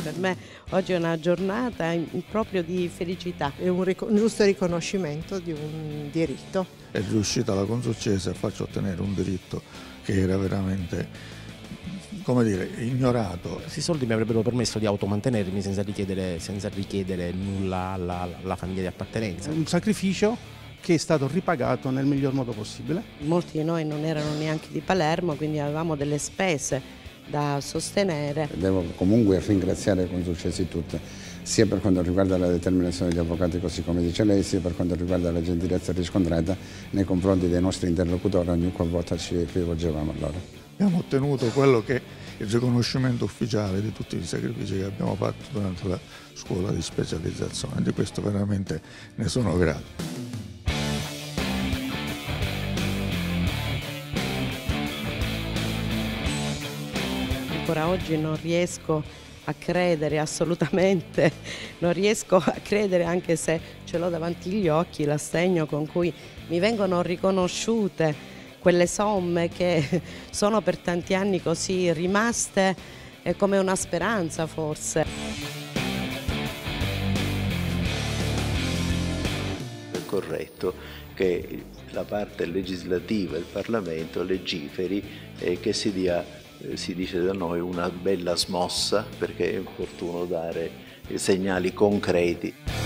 per me oggi è una giornata proprio di felicità. È un giusto riconoscimento di un diritto. È riuscita la Consulcese a farci ottenere un diritto che era veramente, come dire, ignorato. Questi soldi mi avrebbero permesso di automantenermi senza richiedere nulla alla famiglia di appartenenza. Un sacrificio che è stato ripagato nel miglior modo possibile. Molti di noi non erano neanche di Palermo, quindi avevamo delle spese da sostenere. Devo comunque ringraziare le Consulcesi tutte, sia per quanto riguarda la determinazione degli avvocati, così come dice lei, sia per quanto riguarda la gentilezza riscontrata nei confronti dei nostri interlocutori ogni qualvolta ci rivolgevamo a loro. Abbiamo ottenuto quello che è il riconoscimento ufficiale di tutti i sacrifici che abbiamo fatto durante la scuola di specializzazione, di questo veramente ne sono grato. Ancora oggi non riesco a credere assolutamente, non riesco a credere anche se ce l'ho davanti agli occhi, l'assegno con cui mi vengono riconosciute quelle somme che sono per tanti anni così rimaste come una speranza forse. È corretto che la parte legislativa, il Parlamento, legiferi e che si dia, si dice da noi, una bella smossa, perché è opportuno dare segnali concreti.